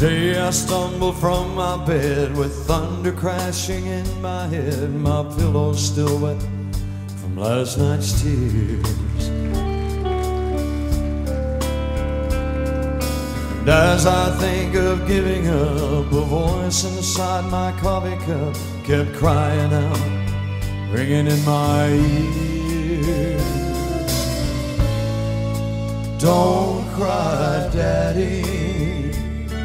Day I stumble from my bed with thunder crashing in my head, my pillow still wet from last night's tears. And as I think of giving up, a voice inside my coffee cup kept crying out, ringing in my ear. Don't cry, Daddy.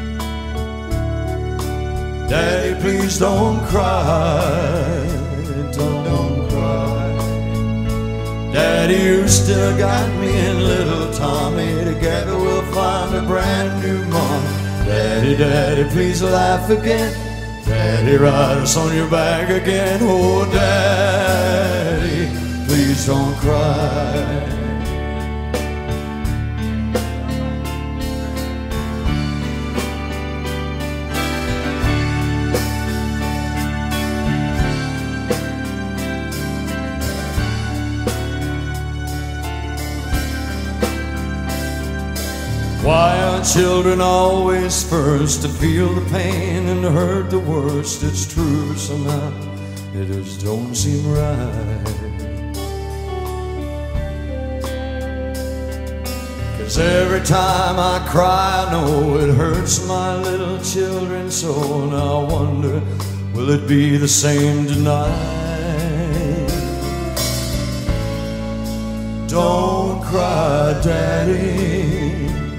Daddy, please don't cry. Don't cry. Daddy, you still got me and little Tommy. Together we'll find a brand new mom. Daddy, Daddy, please laugh again. Daddy, ride us on your back again. Oh, Daddy, please don't cry. Why are children always first to feel the pain and hurt the worst? It's true somehow, it just don't seem right. 'Cause every time I cry, I know it hurts my little children so. And I wonder, will it be the same tonight? Don't cry, Daddy.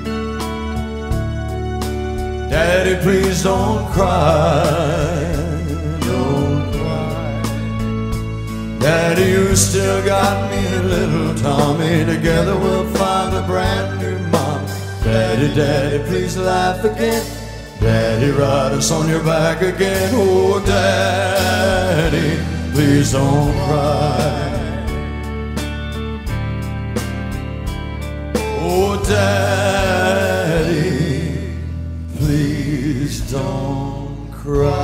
Daddy, please don't cry, don't cry. Daddy, you still got me and little Tommy. Together we'll find a brand new mom. Daddy, Daddy, please laugh again. Daddy, ride us on your back again. Oh, Daddy, please don't cry. Oh, Daddy, please don't cry.